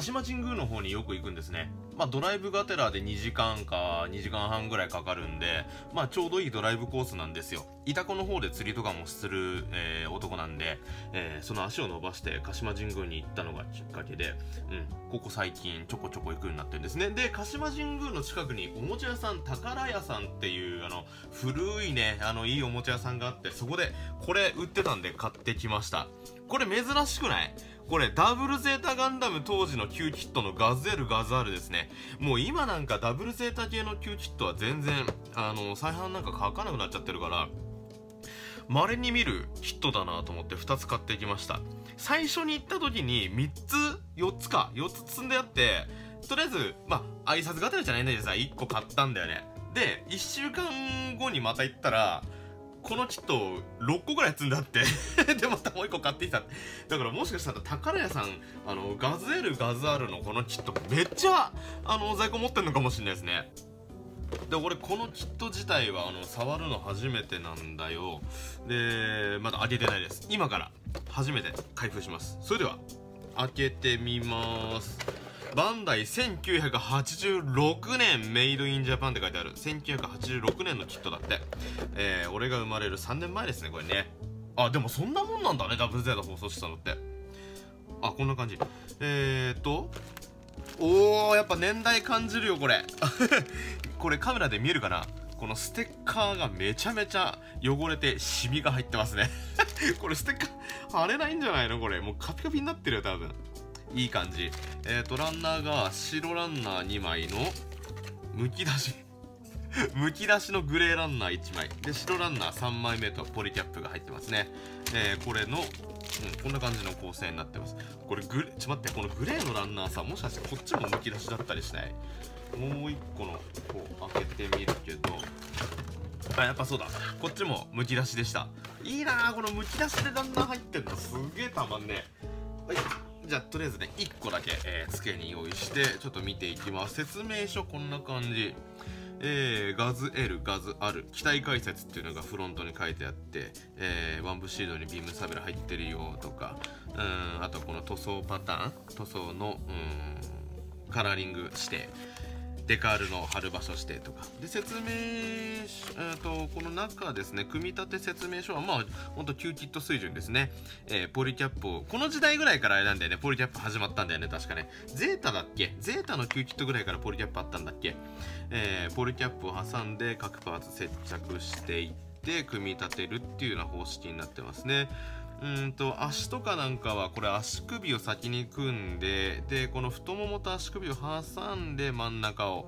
鹿島神宮の方によく行くんですね。ドライブがてらで2時間か2時間半ぐらいかかるんで、ちょうどいいドライブコースなんですよ。潮来の方で釣りとかもする、男なんで、その足を伸ばして鹿島神宮に行ったのがきっかけで、ここ最近ちょこちょこ行くようになってるんですね。で、鹿島神宮の近くにおもちゃ屋さん、宝屋さんっていう、古いね、いいおもちゃ屋さんがあって、そこでこれ売ってたんで買ってきました。これ珍しくない？これダブルゼータガンダム当時の旧キットのガズエルガズアルですね。もう今なんかダブルゼータ系の旧キットは全然再販なんか書かなくなっちゃってるから稀に見るキットだなと思って2つ買ってきました。最初に行った時に4つ積んであって、とりあえず挨拶がてらじゃないんだけどさ、1個買ったんだよね。で1週間後にまた行ったらこのキット6個ぐらい積んであってでまたもう1個買ってきた。だからもしかしたら宝屋さんガズエルガズアルのこのキットめっちゃ在庫持ってんのかもしれないですね。で俺このキット自体は触るの初めてなんだよ。でまだ開けてないです。今から初めて開封します。それでは開けてみます。バンダイ1986年メイドインジャパンって書いてある。1986年のキットだって。俺が生まれる3年前ですね、これね。あ、でもそんなもんなんだね、ダブルゼータ放送したのって。あ、こんな感じ。おー、やっぱ年代感じるよ、これ。これカメラで見えるかな？このステッカーがめちゃめちゃ汚れてシミが入ってますね。これステッカー貼れないんじゃないのこれ。もうカピカピになってるよ、多分。いい感じ。ランナーが白ランナー2枚のむき出しむき出しのグレーランナー1枚で白ランナー3枚目とポリキャップが入ってますね。これの、こんな感じの構成になってます。これちょっと待って、このグレーのランナーさ、もしかしてこっちもむき出しだったりしない？もう1個のこう開けてみるけど、あ、やっぱそうだ、こっちもむき出しでした。いいなー、このむき出しでランナー入ってんのすげえたまんね。はい、じゃあとりあえずね1個だけ、机に用意してちょっと見ていきます。説明書こんな感じ。ガズエルガズアル機体解説っていうのがフロントに書いてあって、ワンブシードにビームサベラ入ってるよとか、あとこの塗装パターン、塗装のカラーリングしてデカールの貼る場所指定とかで説明書、この中ですね、組み立て説明書はほんと旧キット水準ですね。ポリキャップをこの時代ぐらいからあれなんだよね、ポリキャップ始まったんだよね、確かね。ゼータだっけ？ゼータの旧キットぐらいからポリキャップあったんだっけ？ポリキャップを挟んで各パーツ接着していって組み立てるっていうような方式になってますね。足とかなんかはこれ足首を先に組んで、でこの太ももと足首を挟んで真ん中を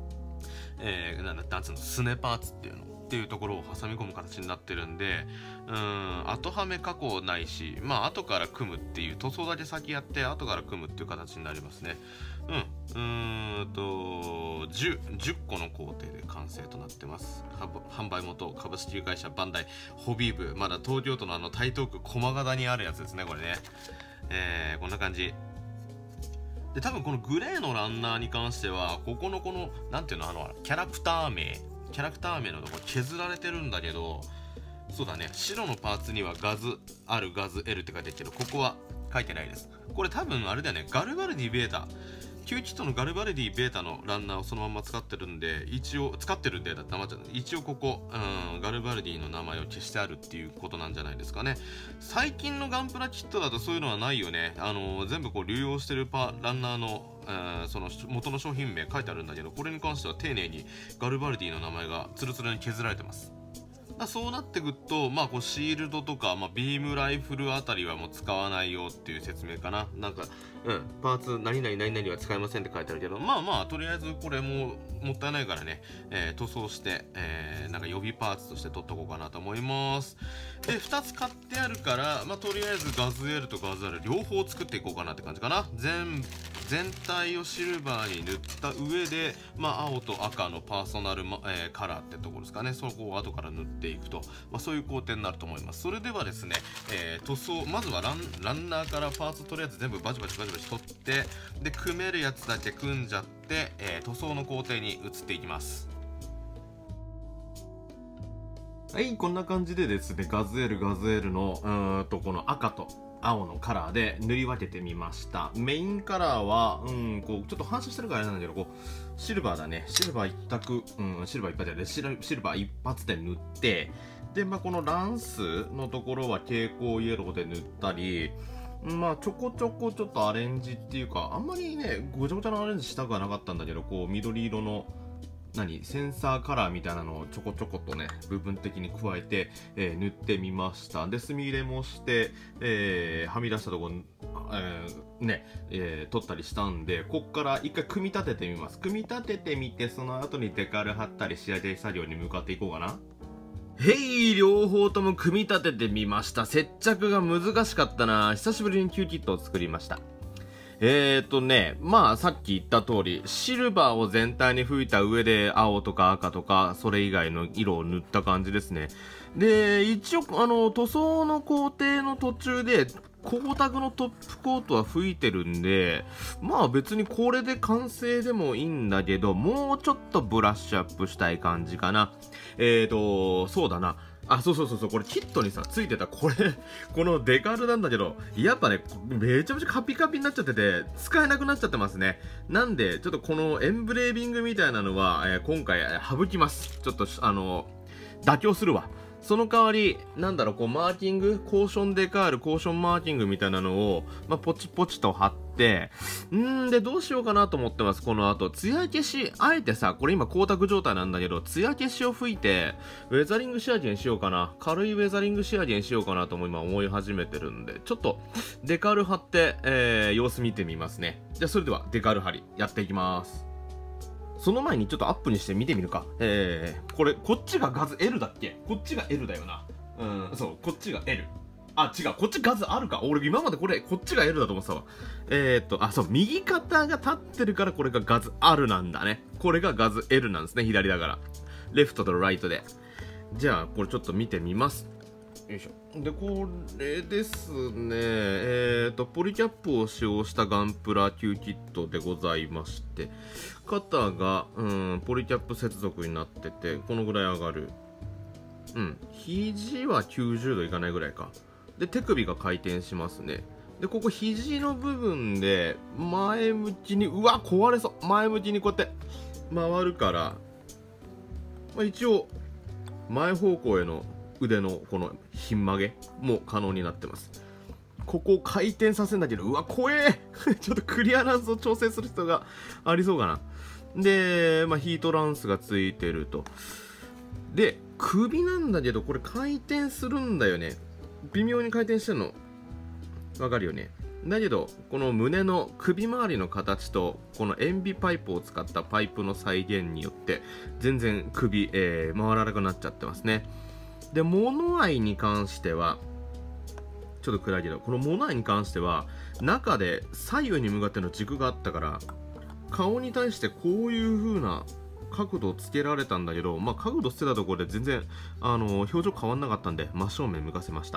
なんつうの、すねパーツっていうところを挟み込む形になってるんで、後はめ加工ないし、後から組むっていう、塗装だけ先やって後から組むっていう形になりますね。10個の工程で完成となってます。販売元株式会社バンダイホビー部、まだ東京都の台東区駒形にあるやつですね、これね。こんな感じで、多分このグレーのランナーに関してはこのなんていうの、キャラクター名のところ削られてるんだけど、そうだね、白のパーツにはガズあるガズ L って書いてるけど、ここは書いてないです。これ多分あれだよね、ガルバルディベータ、旧キットのガルバルディベータのランナーをそのまま使ってるんで、一応ここ、ガルバルディの名前を消してあるっていうことなんじゃないですかね。最近のガンプラキットだとそういうのはないよね。全部こう流用してるランナーの、その元の商品名書いてあるんだけど、これに関しては丁寧にガルバルディの名前がツルツルに削られてます。そうなってくると、こうシールドとか、ビームライフルあたりはもう使わないよっていう説明かな。なんか、パーツ何々何々は使えませんって書いてあるけど、とりあえずこれもったいないからね、塗装して、なんか予備パーツとして取っとこうかなと思います。で、2つ買ってあるから、とりあえずガズ L とガズ R 両方作っていこうかなって感じかな。全体をシルバーに塗った上で、青と赤のパーソナル、カラーってところですかね。そこを後から塗っていくと、そういう工程になると思います。それではですね、塗装、まずはランナーからパーツとりあえず全部バチバチ取って、で、組めるやつだけ組んじゃって、塗装の工程に移っていきます。はい、こんな感じでですね、ガズ L の、この赤と青のカラーで塗り分けてみました。メインカラーはこうちょっと反射してるからあれなんだけど、こうシルバーだね。シルバー一択、シルバー一発でシルバー一発で塗って、でこのランスのところは蛍光イエローで塗ったり、ちょこちょこちょっとアレンジっていうか、あんまりねごちゃごちゃなアレンジしたくはなかったんだけど、こう緑色のセンサーカラーみたいなのをちょこちょことね部分的に加えて、塗ってみました。で墨入れもして、はみ出したところ、取ったりしたんで、こっから一回組み立ててみます。組み立ててみて、その後にデカール貼ったり仕上げ作業に向かっていこうかな。両方とも組み立ててみました。接着が難しかったな。久しぶりにQキットを作りました。さっき言った通り、シルバーを全体に吹いた上で青とか赤とか、それ以外の色を塗った感じですね。で、一応、塗装の工程の途中で、光沢のトップコートは吹いてるんで、別にこれで完成でもいいんだけど、もうちょっとブラッシュアップしたい感じかな。そうだな。そう、これキットにさ、ついてた、このデカールなんだけど、やっぱね、めちゃめちゃカピカピになっちゃってて、使えなくなっちゃってますね。なんで、ちょっとこのエンブレービングみたいなのは、今回、省きます。ちょっと、妥協するわ。その代わり、マーキング、コーションデカール、コーションマーキングみたいなのを、ポチポチと貼って、で、どうしようかなと思ってます、この後。艶消し、あえてさ、これ今光沢状態なんだけど、艶消しを吹いて、ウェザリング仕上げにしようかな。軽いウェザリング仕上げにしようかなとも今思い始めてるんで、ちょっと、デカール貼って、様子見てみますね。じゃあ、それでは、デカール貼り、やっていきます。その前にちょっとアップにして見てみるか。こっちがガズ L だっけ？こっちが L だよな。そう、こっちが L。違う、こっちガズあるか。俺今までこっちが L だと思ってたわ。そう、右肩が立ってるからこれがガズ R なんだね。これがガズ L なんですね、左だから。レフトとライトで。じゃあ、これちょっと見てみます。よいしょ。で、これですね、ポリキャップを使用したガンプラ Q キットでございまして、肩が、ポリキャップ接続になってて、このぐらい上がる。肘は90度いかないぐらいか。で、手首が回転しますね。で、ここ肘の部分で、前向きに、うわ、壊れそう。前向きにこうやって回るから、一応、前方向への腕のこのひん曲げも可能になってます。ここを回転させるんだけど、うわ、怖えちょっとクリアランスを調整する必要がありそうかな。で、ヒートランスがついてると。で、首なんだけど、これ回転するんだよね。微妙に回転してるの。わかるよね。だけど、この胸の首周りの形と、この塩ビパイプを使ったパイプの再現によって、全然首、回らなくなっちゃってますね。で、物合いに関しては、ちょっと暗いけど、この物合いに関しては、中で左右に向かっての軸があったから、顔に対してこういう風な角度をつけられたんだけど、角度つけたところで全然、表情変わんなかったんで、真正面向かせました。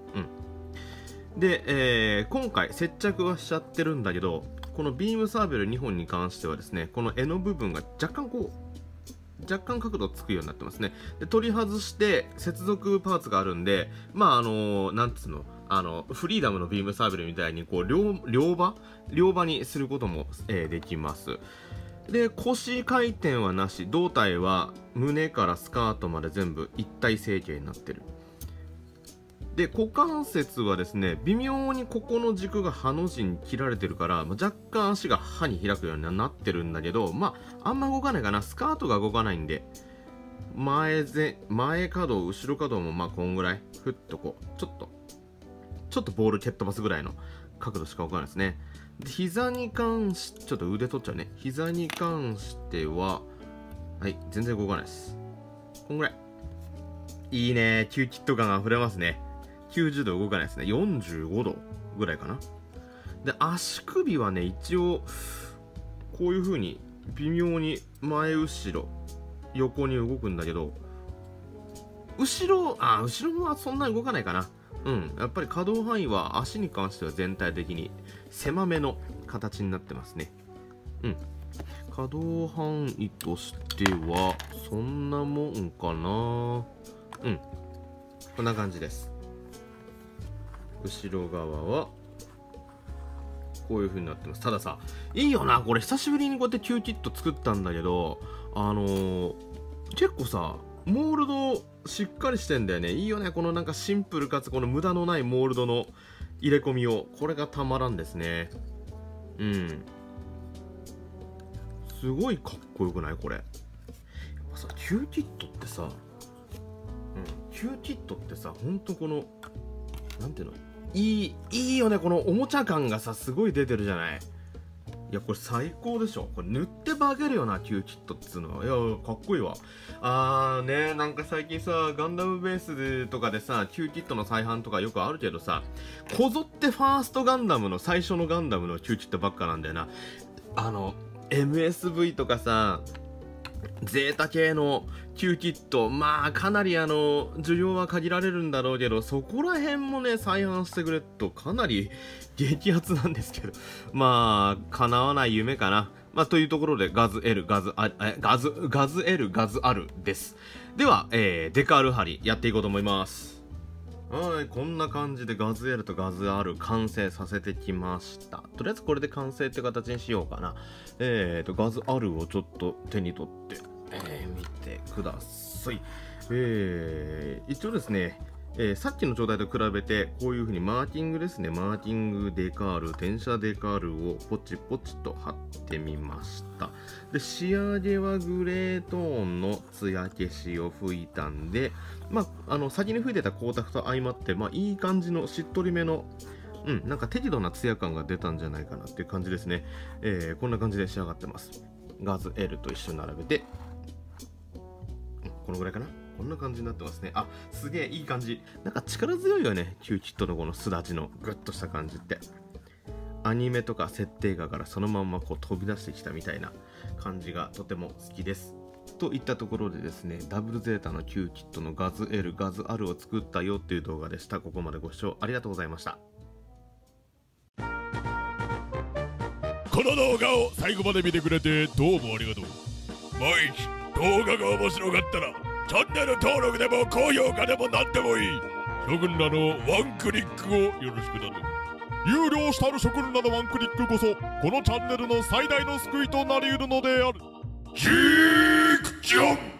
で、今回接着はしちゃってるんだけど、このビームサーベル2本に関してはですね、この柄の部分が若干角度つくようになってますね。で、取り外して接続パーツがあるんで、なんつうの、フリーダムのビームサーベルみたいにこう両刃にすることも、できます。で、腰回転はなし、胴体は胸からスカートまで全部一体成形になってる。で、股関節はですね、微妙にここの軸がハの字に切られてるから、若干足が刃に開くようになってるんだけど、あんま動かないかな。スカートが動かないんで、前可動、後ろ可動もこんぐらい、ふっとこう、ちょっとボール蹴っ飛ばすぐらいの角度しか動かないですね。で、膝に関し、ちょっと腕取っちゃうね。膝に関しては、はい、全然動かないです。こんぐらい。いいね、Qキット感溢れますね。90度動かないですね。45度ぐらいかな。で、足首はね、一応、こういう風に微妙に前後ろ、横に動くんだけど、後ろはそんなに動かないかな。やっぱり可動範囲は足に関しては全体的に狭めの形になってますね。可動範囲としては、そんなもんかな。こんな感じです。 後ろ側はこういう風になってます。たださ、いいよなこれ。久しぶりにこうやってキューキット作ったんだけど、結構さモールドしっかりしてんだよね。いいよね、このなんかシンプルかつこの無駄のないモールドの入れ込みを。これがたまらんですね。うん、すごいかっこよくないこれ。やっぱさキューキットってさ、キューキットってさ、ほんとこのなんていうの、いいよね。このおもちゃ感がさすごい出てるじゃない。いやこれ最高でしょ。これ塗って化けるよなキューキットっつうのは。いやかっこいいわ。ね、なんか最近さガンダムベースとかでさキューキットの再販とかよくあるけどさ、こぞってファーストガンダムの最初のガンダムのキューキットばっかなんだよな。MSV とかさゼータ系のキューキット、まあかなり需要は限られるんだろうけど、そこら辺もね再販してくれるとかなり激アツなんですけど、まあ叶わない夢かな。まあというところでガズ L ガズ L ガズ R です。では、デカール貼りやっていこうと思います。はい、こんな感じでガズ L とガズ R 完成させてきました。とりあえずこれで完成って形にしようかな。ガズ R をちょっと手に取って、見てください。一応ですね、さっきの状態と比べてこういう風にマーキングですね、マーキングデカール、転写デカールをポチポチと貼ってみました。で仕上げはグレートーンの艶消しを吹いたんで、まあ先に吹いてた光沢と相まって、まあいい感じのしっとりめのなんか適度なツヤ感が出たんじゃないかなっていう感じですね。こんな感じで仕上がってます。ガズ L と一緒に並べて、このぐらいかな。こんな感じになってますね。あ、すげえいい感じ。なんか力強いよね、キューキットのこのすだちのグッとした感じって。アニメとか設定画からそのまんまこう飛び出してきたみたいな感じがとても好きです。といったところでですね、ダブルゼータのキューキットのガズ L、ガズ R を作ったよっていう動画でした。ここまでご視聴ありがとうございました。 この動画を最後まで見てくれてどうもありがとう。もし動画が面白かったらチャンネル登録でも高評価でも何でもいい。諸君らのワンクリックをよろしく頼む。有料したる諸君らのワンクリックこそこのチャンネルの最大の救いとなり得るのである。キークジョン